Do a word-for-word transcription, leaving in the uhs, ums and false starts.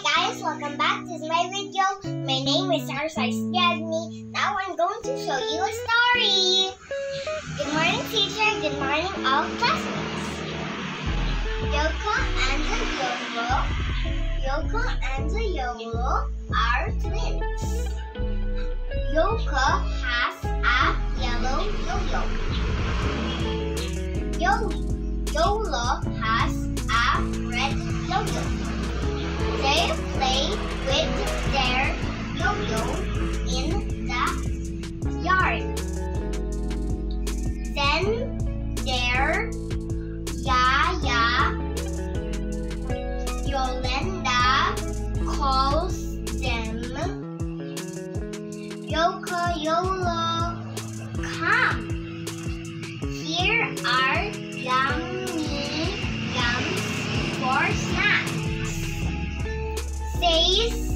guys, welcome back to my video. My name is DeLaPeña-Agne. Now I'm going to show you a story. Good morning, teacher. Good morning, all classmates. Yoko and the Yolo. Yoko and the Yolo are twins. Yoko has a yellow yo-yo. Yo Yolo has a red yo-yo. They play with their yo-yo in the yard. Then their Yaya Yolanda calls them, Yoko, Yolo, come. Here are yummy yums for snacks, says